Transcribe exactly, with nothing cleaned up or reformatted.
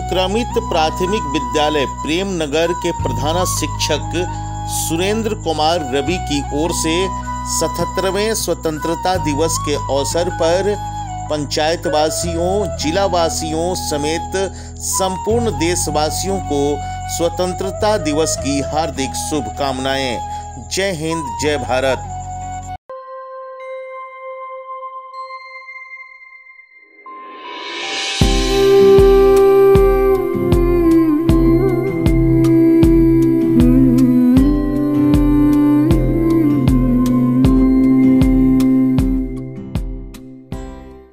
उत्क्रमित प्राथमिक विद्यालय प्रेमनगर के प्रधान शिक्षक सुरेंद्र कुमार रवि की ओर से सतहत्तरवें स्वतंत्रता दिवस के अवसर पर पंचायतवासियों, जिलावासियों समेत संपूर्ण देशवासियों को स्वतंत्रता दिवस की हार्दिक शुभकामनाएं। जय हिंद, जय भारत।